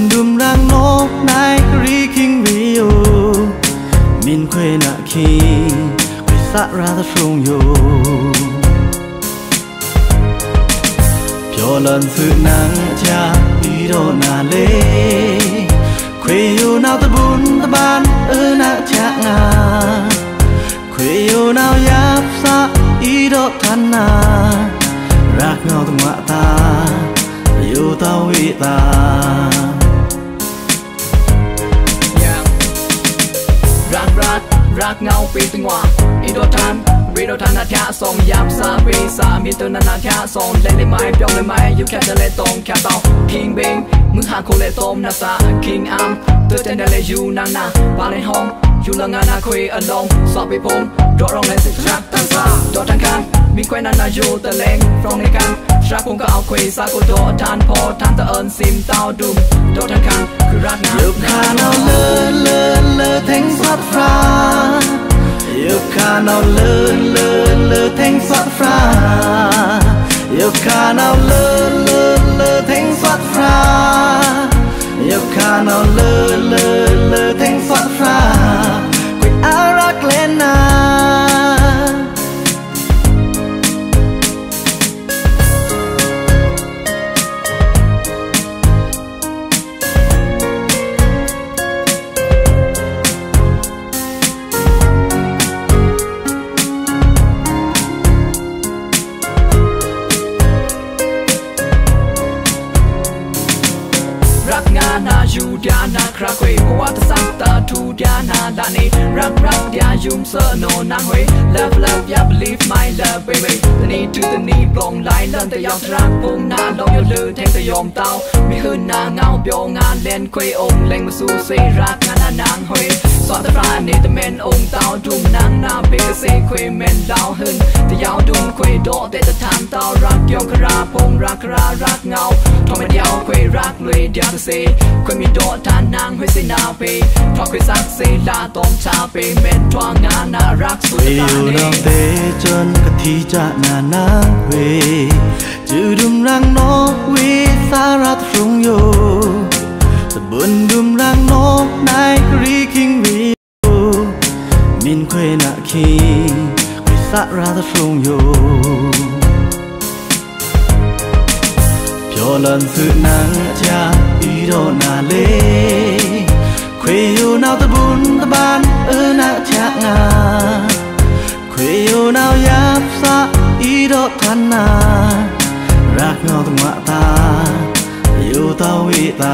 buồn đùm rang nốt nai ri kinh viu min quê nạ khi quê sát ra ta sung yo cho lần sự nắng cha đi đâu nà lê quê yêu nào ta buồn ta ban nạ cha ngà quê yêu nào giáp xa ý đó thân nà rạc ngao tung ngạ ta yêu tao ý ta rạc ngao pi tung ngạ ý đó thân vì đó thân nà thả song giáp xa vì xa mi tư nà thả song lên lên mai biong lên mai yêu kẹt lên tông kẹt tao king bing mừng hạ khô lên tôm nà sa king am tư tên đà lên yu nang na ba lên home yu là ngà na khuy along so bị pom rõ rong lên xích rạc tan xa đó thân khang mi quen na yu tờ lên from này can rạc cũng có áo khuy xa cô đó than po than tờ ơn sim tao đùm đó thân khang cứ rạc ngà yêu khả nào lơ thanh xót fra yêu khả nào lơ thanh xót fra yêu khả nào lơ thanh xót fra yêu khả nào lơ thanh xót fra quỳ áo rắc lên na na Judiana krakwe Wata santa tu diana dani Rap dia yum sơ no nang hui Love ya believe my love baby The need to the need blong lai lên ta yong trap Pung na long yo lư thanh ta yom tao Mi hơn na ngao bio nga lên kwe ong Leng ma su si rak nga na nang hui Soạn ta fra ni ta men ong tao Dum nang na bigger si kwe men lao hơn Ta yao dum kwe do te ta tham tao Rak yong kara pung rak kara rak ngao Thong me diao kwe rak lui dia ta si Kwe mi do ta nang hui si na pi Thong kwe sak si la tong cha pi Men thwa nga na rak su ta yêu nang te chân ka thi cha na na we chữ đum rang nó we sa ra trung yo ta buồn đum rang nó nai ri kinh vi min quê nạ khi quê sa ra ta trung yo cho lần sự nắng cha ý đồ nà lê quê yêu nào ta buồn ta ban nạ cha ngà quê yêu nào giáp xa ý đó thân nà rạc ngao tung ngạ ta yêu tao ý ta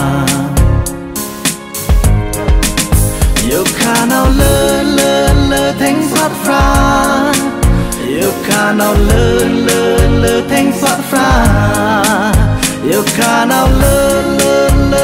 yêu khả nào lơ thanh xót fra yêu khả nào lơ thanh xót fra yêu khả nào lơ